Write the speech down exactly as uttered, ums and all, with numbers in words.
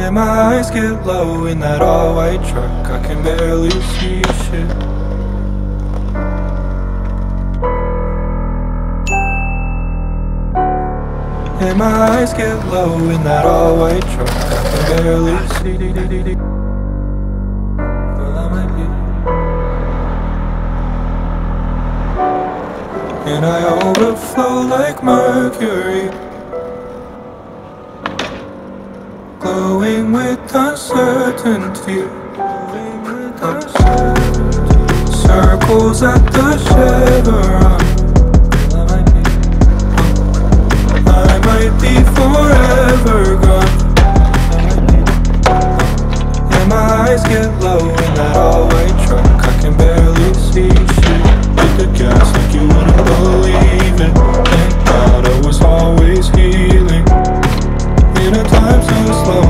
And my eyes get low in that all-white truck, I can barely see shit. And my eyes get low in that all-white truck, I can barely see. Well, I might be. And I overflow like mercury, glowing with uncertainty, circles at the chevron. I might be forever gone. And my eyes get low in that all-white truck, I can barely see shit. Hit the gas like you wouldn't believe it. Thank God I was always healing in a time so slow.